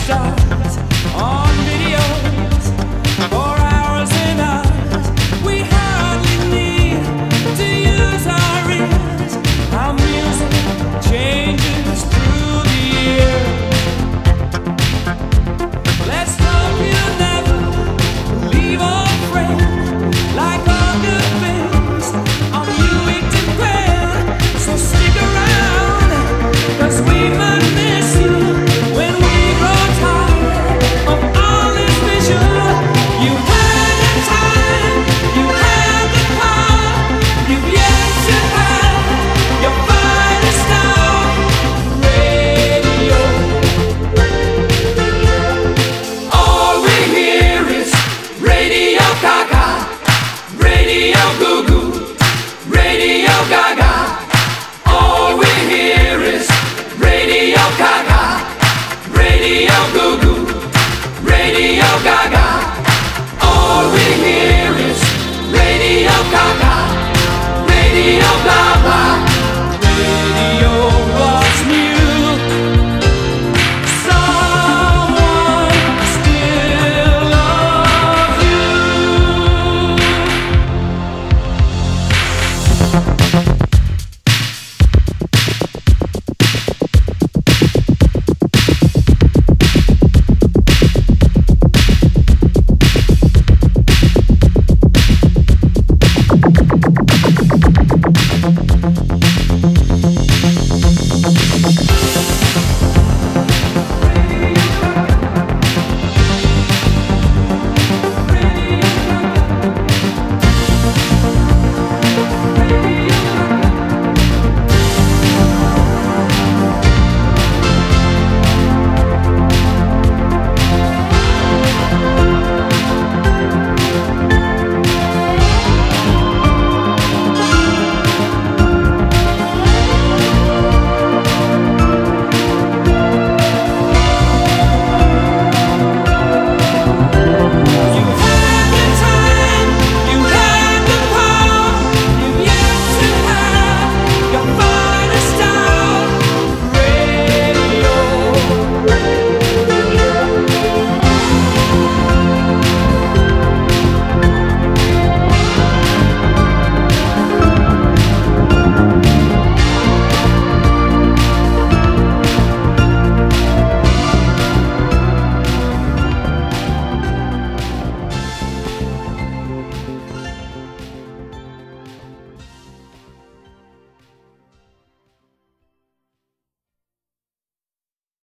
stars on videos for hours and hours. We hardly need to use our ears. Our music changes through the year. Let's hope you never leave our friend. Like all good things, on you we depend. So stick around, 'cause we might miss you when we grow tired of all this vision. You had the time, you had the power, you've yet to have your finest hour. Radio, all we hear is Radio Gaga, Radio Goo Goo, Radio Gaga. All we hear is Radio Gaga, Radio Goo Goo, Radio Gaga. All we hear